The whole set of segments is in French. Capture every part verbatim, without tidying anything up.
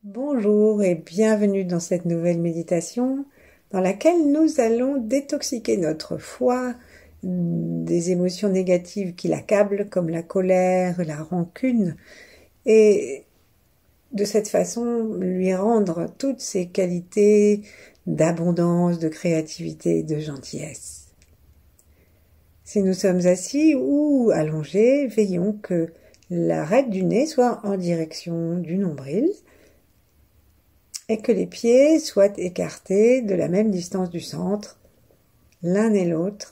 Bonjour et bienvenue dans cette nouvelle méditation dans laquelle nous allons détoxiquer notre foie des émotions négatives qui l'accablent comme la colère, la rancune et de cette façon lui rendre toutes ses qualités d'abondance, de créativité et de gentillesse. Si nous sommes assis ou allongés, veillons que l'arête du nez soit en direction du nombril et que les pieds soient écartés de la même distance du centre, l'un et l'autre,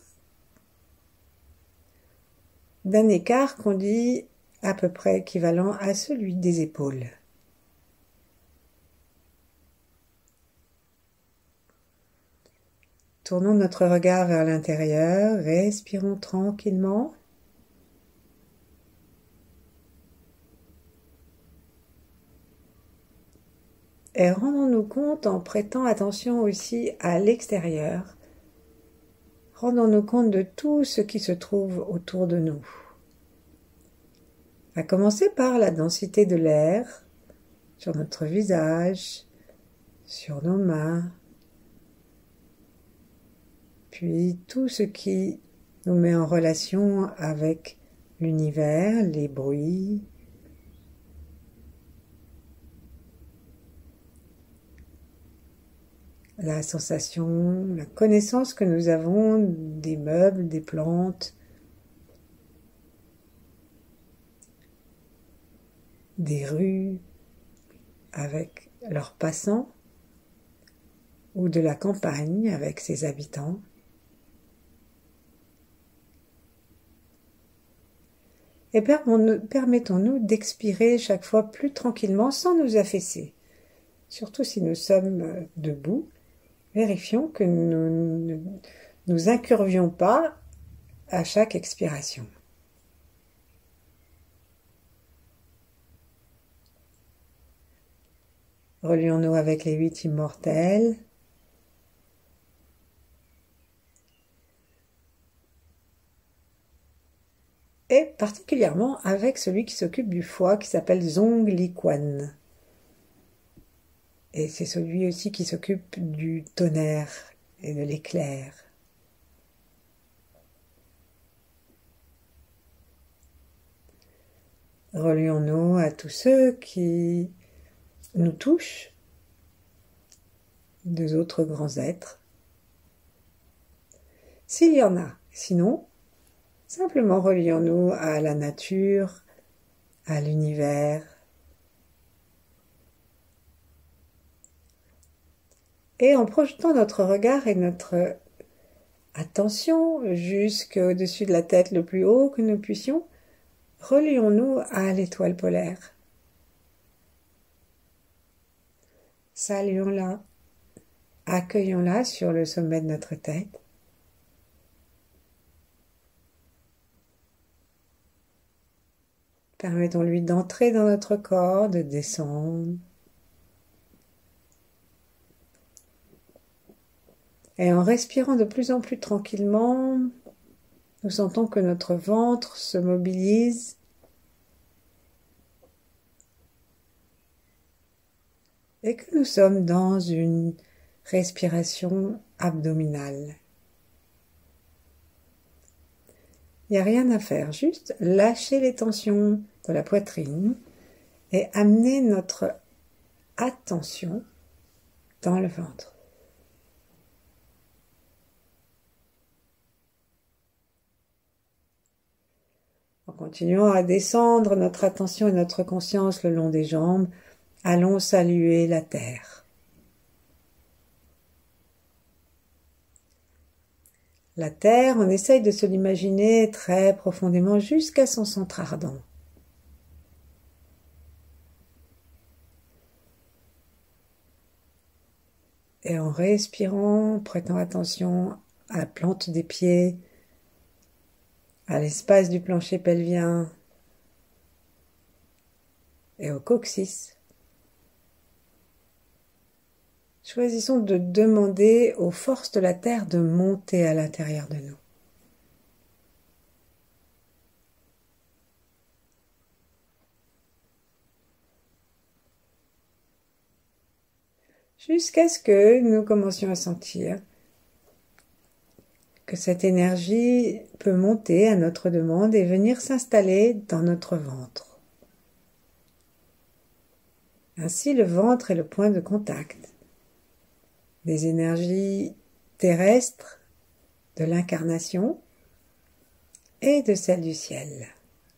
d'un écart qu'on dit à peu près équivalent à celui des épaules. Tournons notre regard vers l'intérieur, respirons tranquillement. Et rendons-nous compte en prêtant attention aussi à l'extérieur. Rendons-nous compte de tout ce qui se trouve autour de nous. À commencer par la densité de l'air sur notre visage, sur nos mains, puis tout ce qui nous met en relation avec l'univers, les bruits, la sensation, la connaissance que nous avons des meubles, des plantes, des rues avec leurs passants ou de la campagne avec ses habitants. Et permettons-nous d'expirer chaque fois plus tranquillement sans nous affaisser. Surtout si nous sommes debout, vérifions que nous ne nous incurvions pas à chaque expiration. Relions-nous avec les huit immortels. Et particulièrement avec celui qui s'occupe du foie, qui s'appelle Zong Li Quan. Et c'est celui aussi qui s'occupe du tonnerre et de l'éclair. Relions-nous à tous ceux qui nous touchent, deux autres grands êtres, s'il y en a. Sinon, simplement relions-nous à la nature, à l'univers. Et en projetant notre regard et notre attention jusqu'au-dessus de la tête le plus haut que nous puissions, relions-nous à l'étoile polaire. Saluons-la, accueillons-la sur le sommet de notre tête. Permettons-lui d'entrer dans notre corps, de descendre. Et en respirant de plus en plus tranquillement, nous sentons que notre ventre se mobilise et que nous sommes dans une respiration abdominale. Il n'y a rien à faire, juste lâcher les tensions de la poitrine et amener notre attention dans le ventre. En continuant à descendre notre attention et notre conscience le long des jambes, allons saluer la terre. La terre, on essaye de se l'imaginer très profondément jusqu'à son centre ardent. Et en respirant, prêtant attention à la plante des pieds, à l'espace du plancher pelvien et au coccyx, choisissons de demander aux forces de la terre de monter à l'intérieur de nous. jusqu'à ce que nous commencions à sentir que cette énergie peut monter à notre demande et venir s'installer dans notre ventre. Ainsi, le ventre est le point de contact des énergies terrestres, de l'incarnation et de celle du ciel.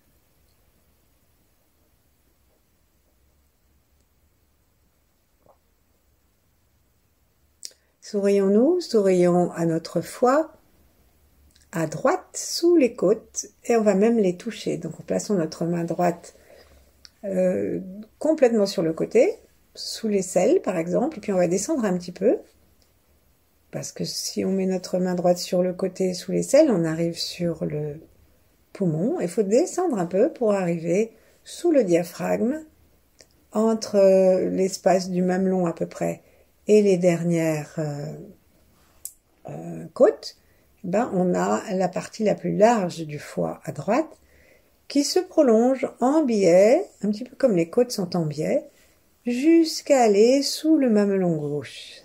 Sourions-nous, sourions à notre foie, à droite, sous les côtes, et on va même les toucher. Donc, en plaçant notre main droite euh, complètement sur le côté, sous l'aisselle par exemple, et puis on va descendre un petit peu, parce que si on met notre main droite sur le côté, sous l'aisselle, on arrive sur le poumon. Il faut descendre un peu pour arriver sous le diaphragme, entre l'espace du mamelon à peu près, et les dernières euh, euh, côtes. Ben, on a la partie la plus large du foie à droite qui se prolonge en biais, un petit peu comme les côtes sont en biais, jusqu'à aller sous le mamelon gauche.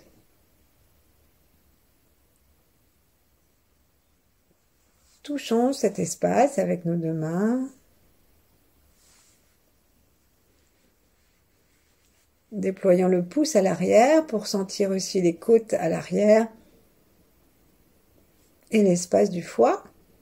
Touchons cet espace avec nos deux mains. Déployons le pouce à l'arrière pour sentir aussi les côtes à l'arrière et l'espace du foie.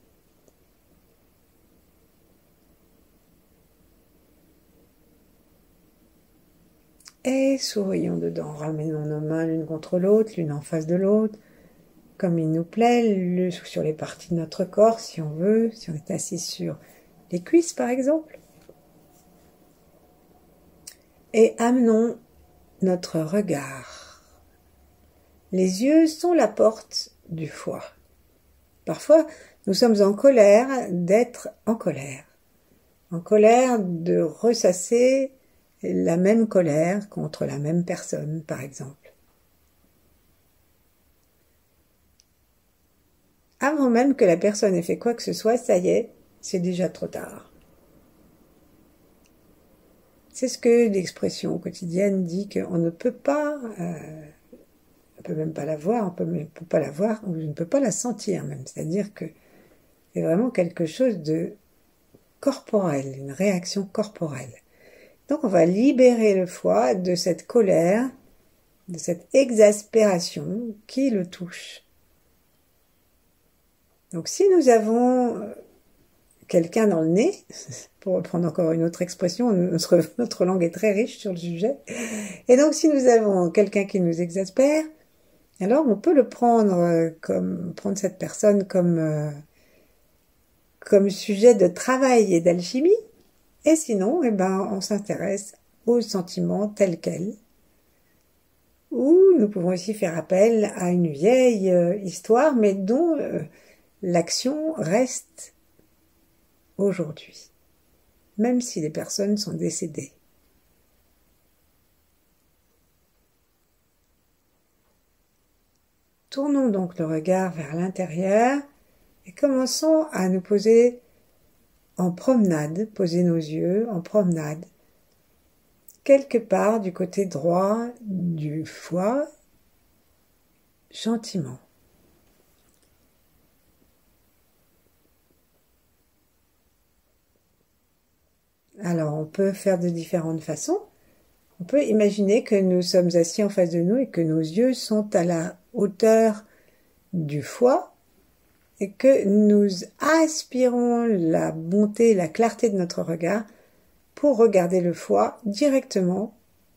Et sourions dedans. Ramenons nos mains l'une contre l'autre, l'une en face de l'autre, comme il nous plaît, sur les parties de notre corps si on veut, si on est assis sur les cuisses par exemple. Et amenons notre regard. Les yeux sont la porte du foie. Parfois, nous sommes en colère d'être en colère. En colère de ressasser la même colère contre la même personne, par exemple. Avant même que la personne ait fait quoi que ce soit, ça y est, c'est déjà trop tard. C'est ce que l'expression quotidienne dit qu'on ne peut pas, euh, on ne peut même pas la voir, on ne peut pas la voir, on ne peut pas la sentir même. C'est-à-dire que c'est vraiment quelque chose de corporel, une réaction corporelle. Donc on va libérer le foie de cette colère, de cette exaspération qui le touche. Donc si nous avons quelqu'un dans le nez, pour reprendre encore une autre expression, notre, notre langue est très riche sur le sujet, et donc si nous avons quelqu'un qui nous exaspère, alors on peut le prendre comme, prendre cette personne comme, euh, comme sujet de travail et d'alchimie, et sinon, eh ben, on s'intéresse aux sentiments tels quels, ou nous pouvons aussi faire appel à une vieille euh, histoire, mais dont euh, l'action reste aujourd'hui, même si les personnes sont décédées. Tournons donc le regard vers l'intérieur et commençons à nous poser en promenade, poser nos yeux en promenade, quelque part du côté droit du foie, gentiment. Alors, on peut faire de différentes façons. On peut imaginer que nous sommes assis en face de nous et que nos yeux sont à la hauteur du foie et que nous aspirons la bonté et la clarté de notre regard pour regarder le foie directement,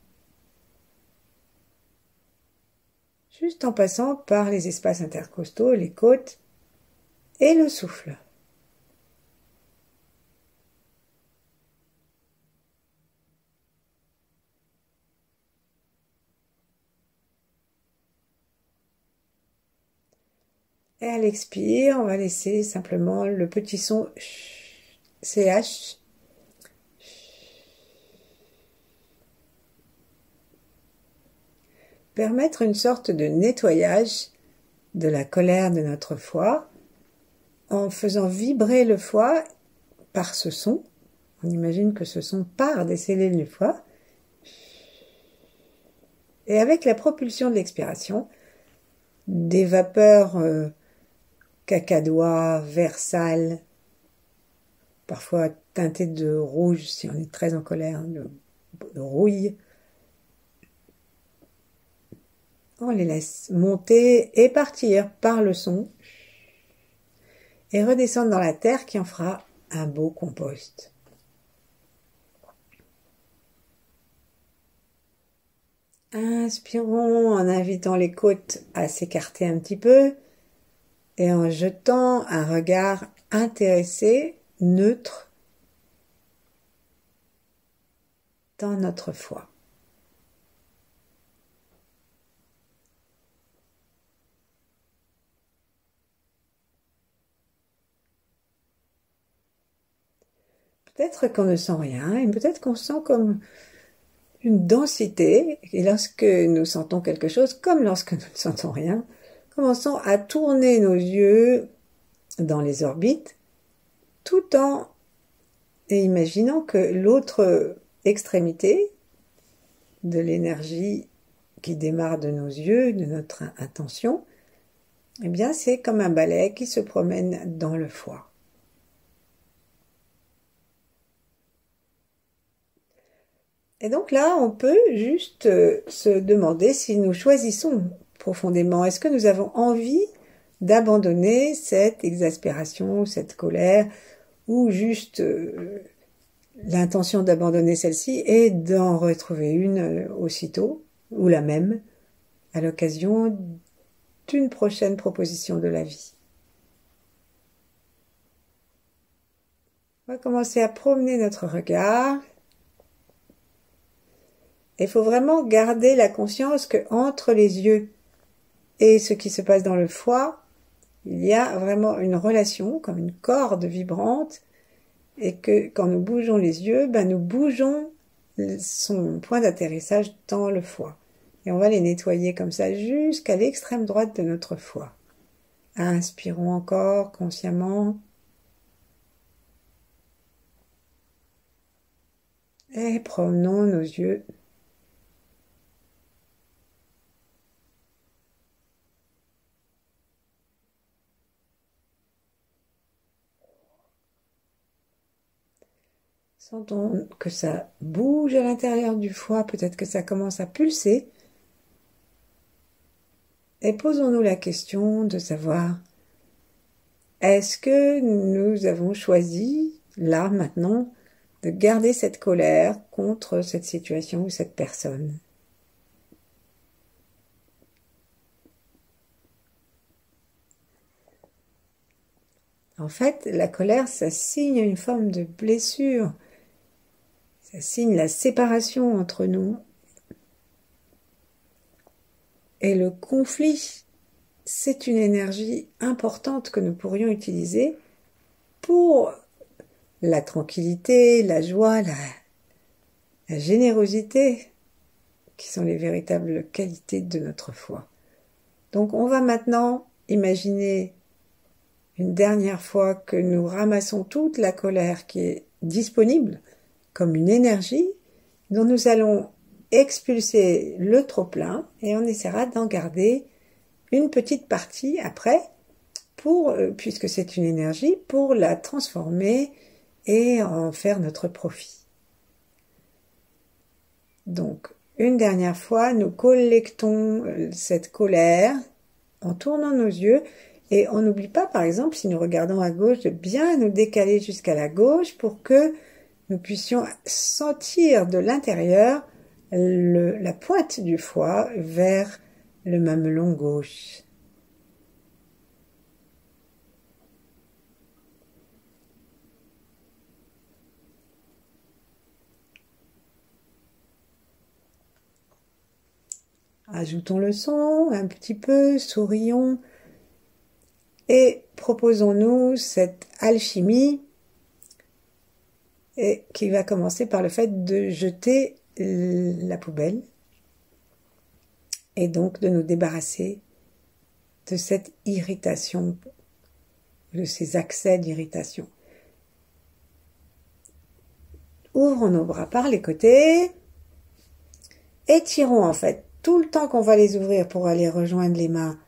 juste en passant par les espaces intercostaux, les côtes et le souffle. Et à l'expire, on va laisser simplement le petit son C H. Permettre une sorte de nettoyage de la colère de notre foie en faisant vibrer le foie par ce son. On imagine que ce son part des cellules du foie Et avec la propulsion de l'expiration, des vapeurs euh, cacadois, vert sale, parfois teintées de rouge si on est très en colère, de, de rouille, on les laisse monter et partir par le son et redescendre dans la terre qui en fera un beau compost. Inspirons en invitant les côtes à s'écarter un petit peu et en jetant un regard intéressé, neutre, dans notre foi. Peut-être qu'on ne sent rien et peut-être qu'on sent comme une densité, et lorsque nous sentons quelque chose, comme lorsque nous ne sentons rien, commençons à tourner nos yeux dans les orbites, tout en imaginant que l'autre extrémité de l'énergie qui démarre de nos yeux, de notre intention, eh bien c'est comme un balai qui se promène dans le foie. Et donc là, on peut juste euh, se demander si nous choisissons profondément, est-ce que nous avons envie d'abandonner cette exaspération, cette colère, ou juste euh, l'intention d'abandonner celle-ci et d'en retrouver une euh, aussitôt, ou la même, à l'occasion d'une prochaine proposition de la vie. On va commencer à promener notre regard. Il faut vraiment garder la conscience que entre les yeux et ce qui se passe dans le foie, il y a vraiment une relation, comme une corde vibrante, et que quand nous bougeons les yeux, ben nous bougeons son point d'atterrissage dans le foie. Et on va les nettoyer comme ça jusqu'à l'extrême droite de notre foie. Inspirons encore consciemment. Et promenons nos yeux. Sentons que ça bouge à l'intérieur du foie, peut-être que ça commence à pulser. Et posons-nous la question de savoir, est-ce que nous avons choisi, là, maintenant, de garder cette colère contre cette situation ou cette personne? En fait, la colère, ça signe une forme de blessure. Ça signe la séparation entre nous. Et le conflit, c'est une énergie importante que nous pourrions utiliser pour la tranquillité, la joie, la, la générosité, qui sont les véritables qualités de notre foi. Donc on va maintenant imaginer une dernière fois que nous ramassons toute la colère qui est disponible comme une énergie dont nous allons expulser le trop-plein et on essaiera d'en garder une petite partie après pour, puisque c'est une énergie, pour la transformer et en faire notre profit. Donc, une dernière fois, nous collectons cette colère en tournant nos yeux et on n'oublie pas, par exemple, si nous regardons à gauche, de bien nous décaler jusqu'à la gauche pour que nous puissions sentir de l'intérieur la pointe du foie vers le mamelon gauche. Ajoutons le son un petit peu, sourions et proposons-nous cette alchimie et qui va commencer par le fait de jeter la poubelle et donc de nous débarrasser de cette irritation, de ces accès d'irritation. Ouvrons nos bras par les côtés, étirons en fait tout le temps qu'on va les ouvrir pour aller rejoindre les mains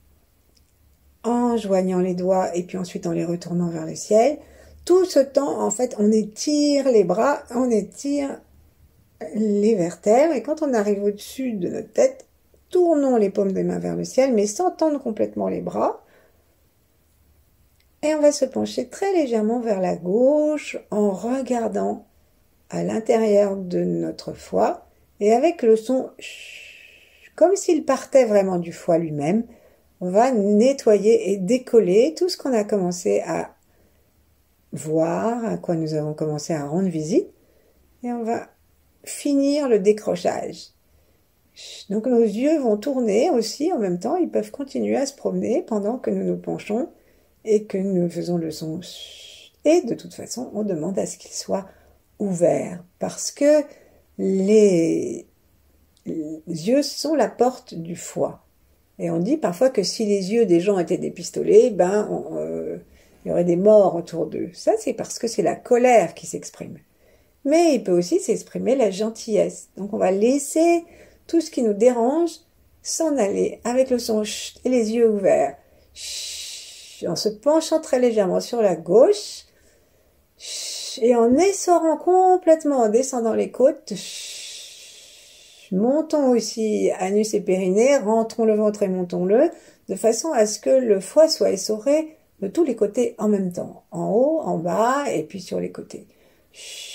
en joignant les doigts et puis ensuite en les retournant vers le ciel, tout ce temps, en fait, on étire les bras, on étire les vertèbres, et quand on arrive au-dessus de notre tête, tournons les paumes des mains vers le ciel, mais sans tendre complètement les bras, et on va se pencher très légèrement vers la gauche en regardant à l'intérieur de notre foie, et avec le son comme s'il partait vraiment du foie lui-même, on va nettoyer et décoller tout ce qu'on a commencé à voir, à quoi nous avons commencé à rendre visite, et on va finir le décrochage. Donc nos yeux vont tourner aussi en même temps, ils peuvent continuer à se promener pendant que nous nous penchons et que nous faisons le son. Et de toute façon, on demande à ce qu'ils soient ouverts, parce que les, les yeux sont la porte du foie. Et on dit parfois que si les yeux des gens étaient des pistolets, ben, on, euh, il y aurait des morts autour d'eux. Ça, c'est parce que c'est la colère qui s'exprime. Mais il peut aussi s'exprimer la gentillesse. Donc on va laisser tout ce qui nous dérange s'en aller avec le son chut et les yeux ouverts. Chut, en se penchant très légèrement sur la gauche chut, et en essorant complètement, en descendant les côtes. Chut, montons aussi anus et périnée, rentrons le ventre et montons-le, de façon à ce que le foie soit essoré de tous les côtés en même temps. En haut, en bas et puis sur les côtés. Chut.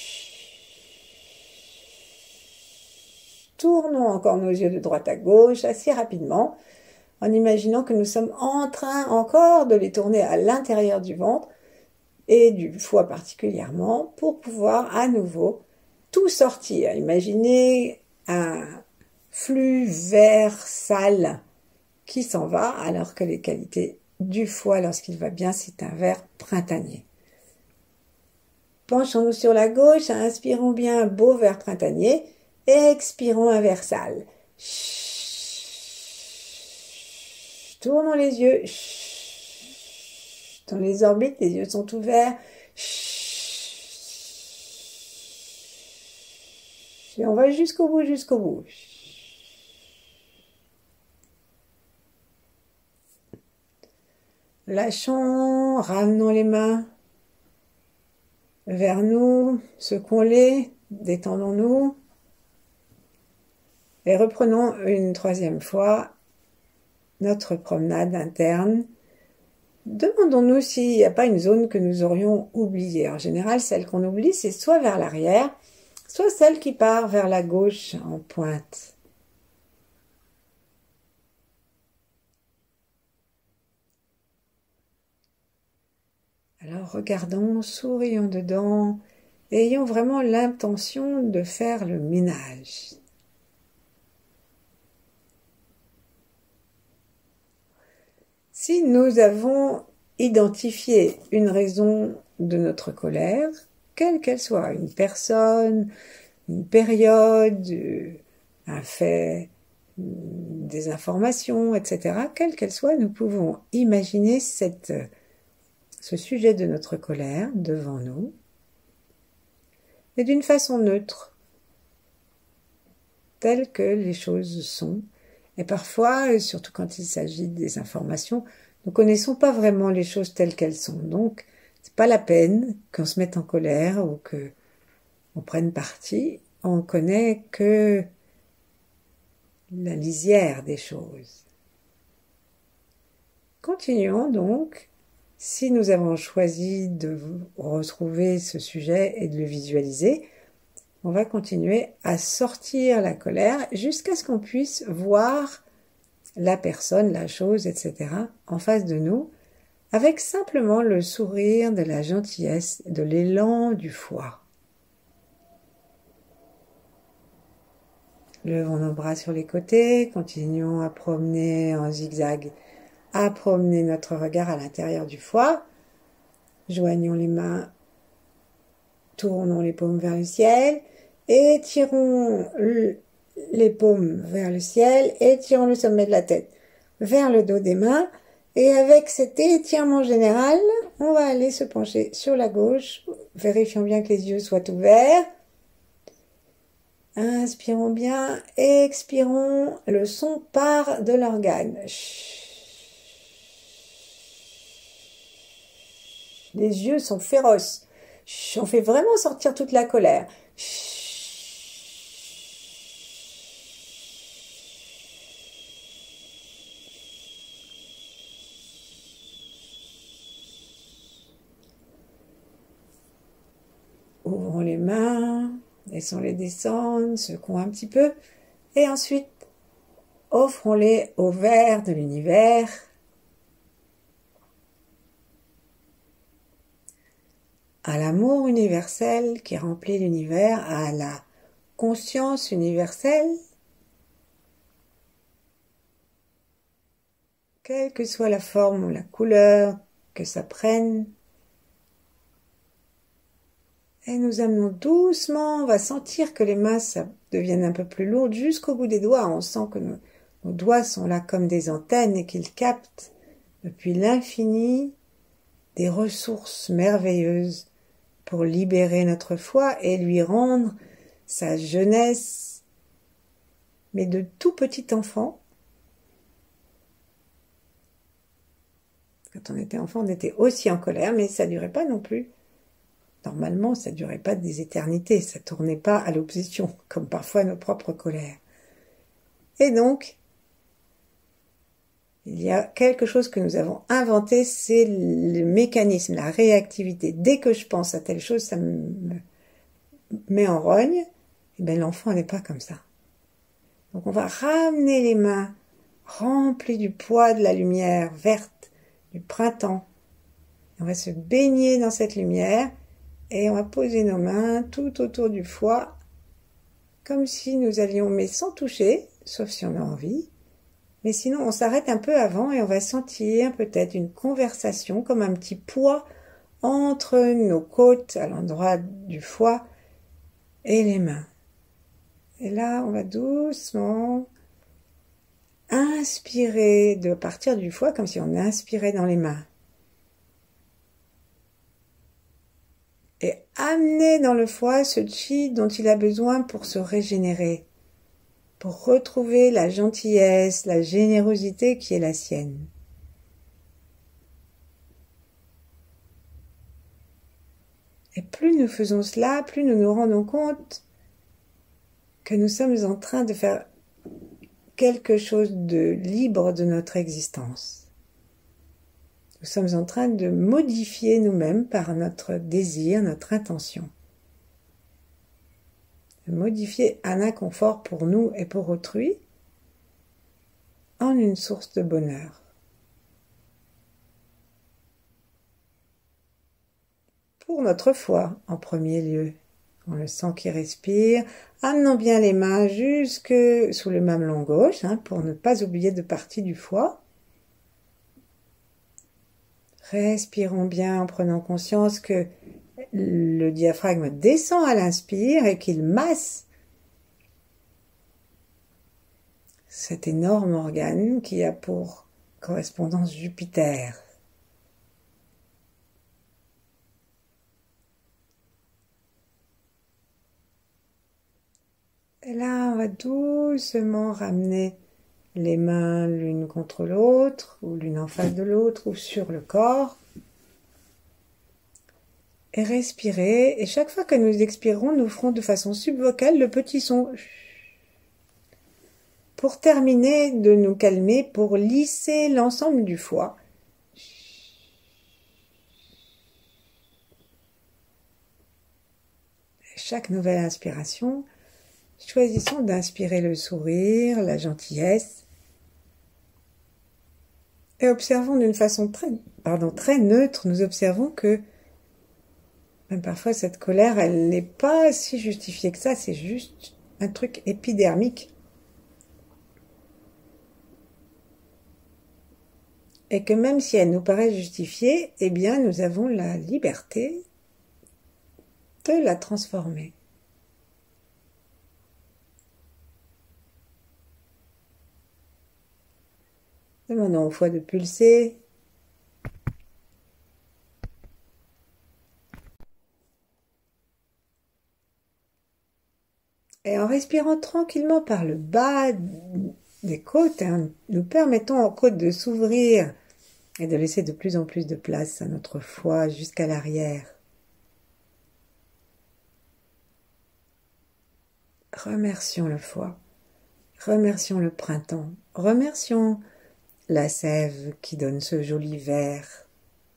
Tournons encore nos yeux de droite à gauche assez rapidement, en imaginant que nous sommes en train encore de les tourner à l'intérieur du ventre et du foie particulièrement, pour pouvoir à nouveau tout sortir. Imaginez un flux vert sale qui s'en va, alors que les qualités du foie lorsqu'il va bien, c'est un vert printanier. Penchons-nous sur la gauche, inspirons bien un beau vert printanier, expirons un vert sale. Chut. Tournons les yeux. Chut. Dans les orbites, les yeux sont ouverts. Chut. Et on va jusqu'au bout, jusqu'au bout. Lâchons, ramenons les mains vers nous, secouons-les, détendons-nous. Et reprenons une troisième fois notre promenade interne. Demandons-nous s'il n'y a pas une zone que nous aurions oubliée. En général, celle qu'on oublie, c'est soit vers l'arrière, soit celle qui part vers la gauche en pointe. Alors regardons, sourions dedans, et ayons vraiment l'intention de faire le ménage. Si nous avons identifié une raison de notre colère, quelle qu'elle soit, une personne, une période, un fait, des informations, et cetera, quelle qu'elle soit, nous pouvons imaginer cette, ce sujet de notre colère devant nous, et d'une façon neutre, telle que les choses sont. Et parfois, surtout quand il s'agit des informations, nous ne connaissons pas vraiment les choses telles qu'elles sont. Donc, c'est pas la peine qu'on se mette en colère ou qu'on prenne parti. On connaît que la lisière des choses. Continuons donc. Si nous avons choisi de retrouver ce sujet et de le visualiser, on va continuer à sortir la colère jusqu'à ce qu'on puisse voir la personne, la chose, et cetera en face de nous, avec simplement le sourire de la gentillesse, de l'élan du foie. Levons nos bras sur les côtés, continuons à promener en zigzag, à promener notre regard à l'intérieur du foie, joignons les mains, tournons les paumes vers le ciel, étirons les paumes vers le ciel, étirons le sommet de la tête vers le dos des mains, et avec cet étirement général, on va aller se pencher sur la gauche, vérifions bien que les yeux soient ouverts, Inspirons bien, expirons, le son part de l'organe. Les yeux sont féroces. On fait vraiment sortir toute la colère. Ouvrons les mains, laissons-les descendre, secouons un petit peu, et ensuite, offrons-les au vert de l'univers. À l'amour universel qui remplit l'univers, à la conscience universelle, quelle que soit la forme ou la couleur que ça prenne. Et nous amenons doucement, on va sentir que les mains ça deviennent un peu plus lourdes jusqu'au bout des doigts. On sent que nos, nos doigts sont là comme des antennes et qu'ils captent depuis l'infini des ressources merveilleuses pour libérer notre foi et lui rendre sa jeunesse, mais de tout petit enfant. Quand on était enfant, on était aussi en colère, mais ça ne durait pas non plus. Normalement, ça ne durait pas des éternités, ça ne tournait pas à l'obsession, comme parfois nos propres colères. Et donc, il y a quelque chose que nous avons inventé, c'est le mécanisme, la réactivité. Dès que je pense à telle chose, ça me met en rogne. Et bien l'enfant n'est pas comme ça. Donc on va ramener les mains remplies du poids de la lumière verte du printemps. On va se baigner dans cette lumière et on va poser nos mains tout autour du foie, comme si nous allions, mais sans toucher, sauf si on a envie. Mais sinon, on s'arrête un peu avant et on va sentir peut-être une conversation comme un petit poids entre nos côtes à l'endroit du foie et les mains. Et là, on va doucement inspirer de partir du foie comme si on inspirait dans les mains. Et amener dans le foie ce chi dont il a besoin pour se régénérer, pour retrouver la gentillesse, la générosité qui est la sienne. Et plus nous faisons cela, plus nous nous rendons compte que nous sommes en train de faire quelque chose de libre de notre existence. Nous sommes en train de modifier nous-mêmes par notre désir, notre intention. De modifier un inconfort pour nous et pour autrui en une source de bonheur. Pour notre foi, en premier lieu. On le sent qui respire. Amenons bien les mains jusque sous le mamelon gauche, hein, pour ne pas oublier de partie du foie. Respirons bien en prenant conscience que le diaphragme descend à l'inspire et qu'il masse cet énorme organe qui a pour correspondance Jupiter. Et là, on va doucement ramener les mains l'une contre l'autre, ou l'une en face de l'autre, ou sur le corps. Et respirer. Et chaque fois que nous expirons, nous ferons de façon subvocale le petit son. Pour terminer de nous calmer, pour lisser l'ensemble du foie. Chaque nouvelle inspiration, choisissons d'inspirer le sourire, la gentillesse, et observons d'une façon très, pardon, très neutre, nous observons que même parfois cette colère, elle n'est pas si justifiée que ça, c'est juste un truc épidermique. Et que même si elle nous paraît justifiée, eh bien nous avons la liberté de la transformer. Demandons au foie de pulser. Et en respirant tranquillement par le bas des côtes, hein, nous permettons aux côtes de s'ouvrir et de laisser de plus en plus de place à notre foie jusqu'à l'arrière. Remercions le foie, remercions le printemps, remercions la sève qui donne ce joli vert.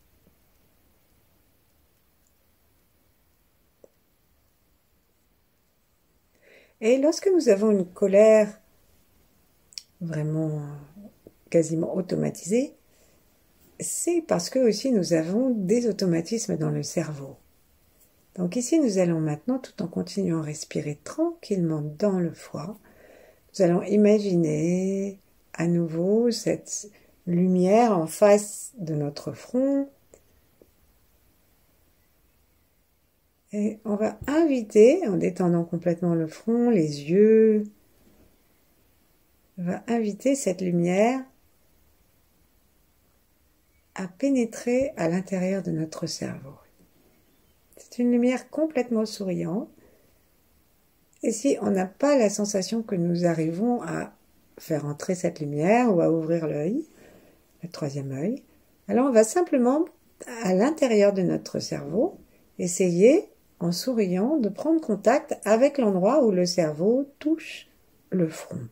Et lorsque nous avons une colère vraiment quasiment automatisée, c'est parce que aussi nous avons des automatismes dans le cerveau. Donc ici, nous allons maintenant, tout en continuant à respirer tranquillement dans le foie, nous allons imaginer à nouveau cette lumière en face de notre front. Et on va inviter, en détendant complètement le front, les yeux, on va inviter cette lumière à pénétrer à l'intérieur de notre cerveau. C'est une lumière complètement souriante. Et si on n'a pas la sensation que nous arrivons à faire entrer cette lumière ou à ouvrir l'œil, le troisième œil, alors on va simplement, à l'intérieur de notre cerveau, essayer, en souriant, de prendre contact avec l'endroit où le cerveau touche le front.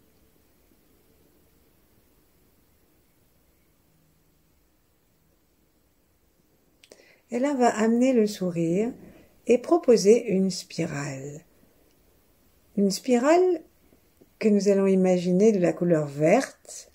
Et là, on va amener le sourire et proposer une spirale. Une spirale que nous allons imaginer de la couleur verte.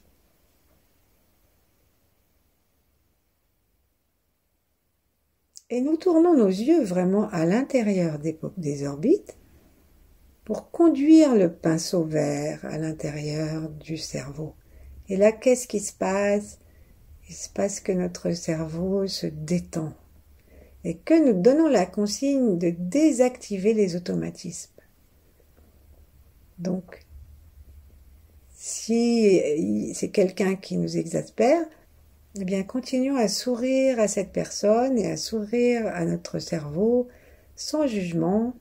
Et nous tournons nos yeux vraiment à l'intérieur des, des orbites pour conduire le pinceau vert à l'intérieur du cerveau. Et là, qu'est-ce qui se passe? Il se passe que notre cerveau se détend et que nous donnons la consigne de désactiver les automatismes. Donc, si c'est quelqu'un qui nous exaspère, eh bien, continuons à sourire à cette personne et à sourire à notre cerveau sans jugement.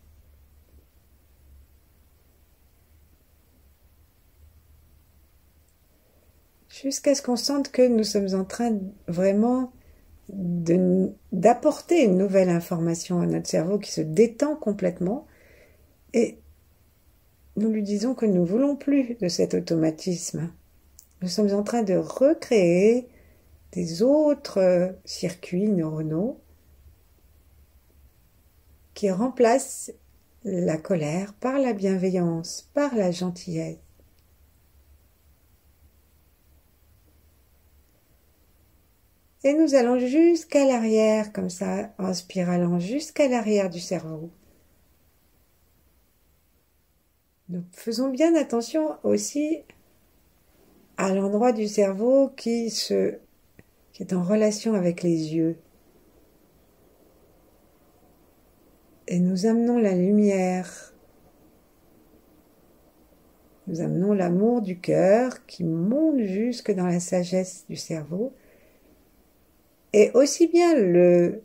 Jusqu'à ce qu'on sente que nous sommes en train vraiment de, d'apporter une nouvelle information à notre cerveau qui se détend complètement et nous lui disons que nous ne voulons plus de cet automatisme. Nous sommes en train de recréer des autres circuits neuronaux qui remplacent la colère par la bienveillance, par la gentillesse. Et nous allons jusqu'à l'arrière, comme ça, en spiralant jusqu'à l'arrière du cerveau. Nous faisons bien attention aussi à l'endroit du cerveau qui, se, qui est en relation avec les yeux. Et nous amenons la lumière, nous amenons l'amour du cœur qui monte jusque dans la sagesse du cerveau. Et aussi bien le,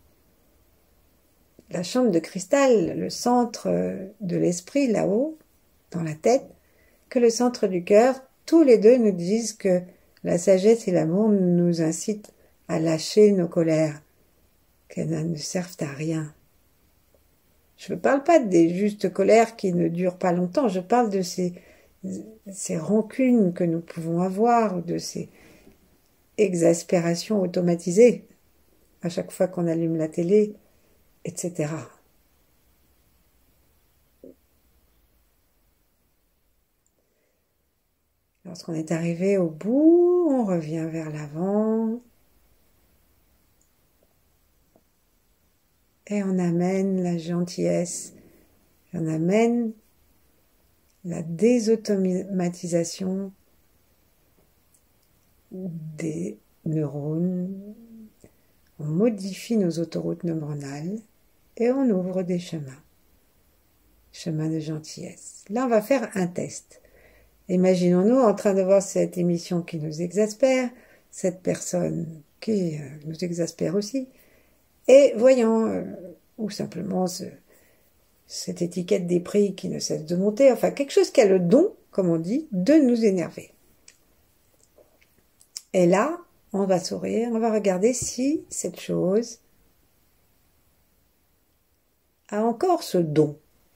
la chambre de cristal, le centre de l'esprit là-haut, dans la tête, que le centre du cœur, tous les deux nous disent que la sagesse et l'amour nous incitent à lâcher nos colères, qu'elles ne servent à rien. Je ne parle pas des justes colères qui ne durent pas longtemps, je parle de ces, ces rancunes que nous pouvons avoir, de ces exaspérations automatisées à chaque fois qu'on allume la télé, et cetera. Lorsqu'on est arrivé au bout, on revient vers l'avant et on amène la gentillesse, on amène la désautomatisation des neurones, on modifie nos autoroutes neuronales et on ouvre des chemins, chemins de gentillesse. Là, on va faire un test. Imaginons-nous en train de voir cette émission qui nous exaspère, cette personne qui nous exaspère aussi, et voyons, euh, ou simplement se, cette étiquette des prix qui ne cesse de monter, enfin quelque chose qui a le don, comme on dit, de nous énerver. Et là, on va sourire, on va regarder si cette chose a encore ce don.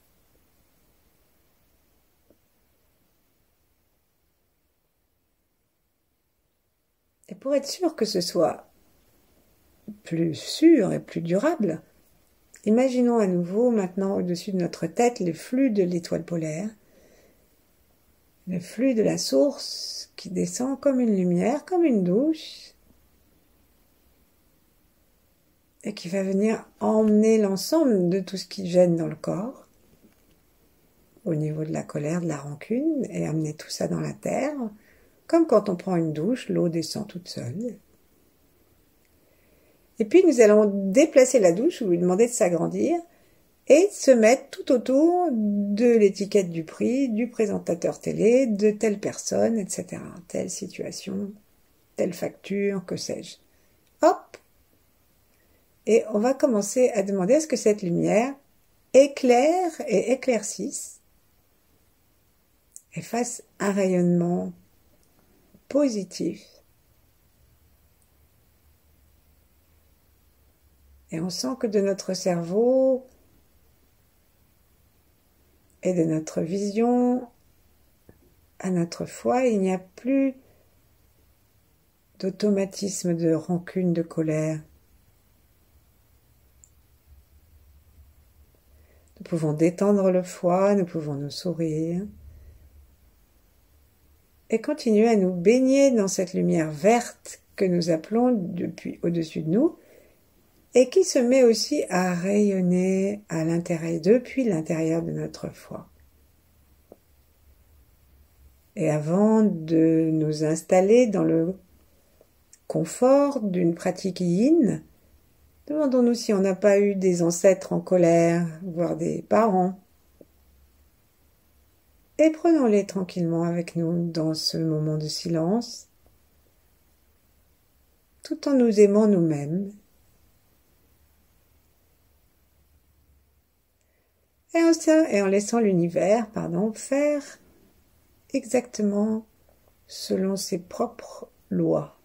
Et pour être sûr que ce soit plus sûr et plus durable, imaginons à nouveau maintenant au-dessus de notre tête le flux de l'étoile polaire, le flux de la source qui descend comme une lumière, comme une douche, et qui va venir emmener l'ensemble de tout ce qui gêne dans le corps, au niveau de la colère, de la rancune, et amener tout ça dans la terre, comme quand on prend une douche, l'eau descend toute seule. Et puis nous allons déplacer la douche, ou lui demander de s'agrandir, et se mettre tout autour de l'étiquette du prix, du présentateur télé, de telle personne, et cetera. Telle situation, telle facture, que sais-je. Hop! Et on va commencer à demander à ce que cette lumière éclaire et éclaircisse et fasse un rayonnement positif. Et on sent que de notre cerveau et de notre vision à notre foi, il n'y a plus d'automatisme de rancune, de colère. Nous pouvons détendre le foie, nous pouvons nous sourire et continuer à nous baigner dans cette lumière verte que nous appelons depuis au-dessus de nous et qui se met aussi à rayonner à l'intérieur, depuis l'intérieur de notre foie. Et avant de nous installer dans le confort d'une pratique yin, demandons-nous si on n'a pas eu des ancêtres en colère, voire des parents. Et prenons-les tranquillement avec nous dans ce moment de silence, tout en nous aimant nous-mêmes. Et en, et en laissant l'univers, pardon, faire exactement selon ses propres lois.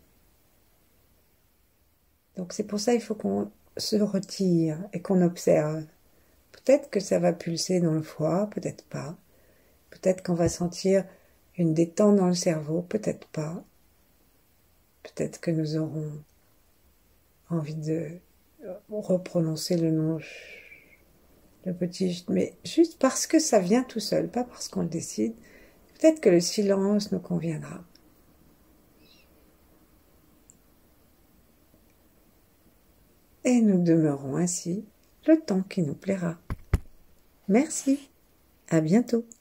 Donc c'est pour ça qu'il faut qu'on se retire et qu'on observe. Peut-être que ça va pulser dans le foie, peut-être pas. Peut-être qu'on va sentir une détente dans le cerveau, peut-être pas. Peut-être que nous aurons envie de reprononcer le nom, le petit, mais juste parce que ça vient tout seul, pas parce qu'on le décide. Peut-être que le silence nous conviendra. Et nous demeurons ainsi le temps qui nous plaira. Merci, à bientôt.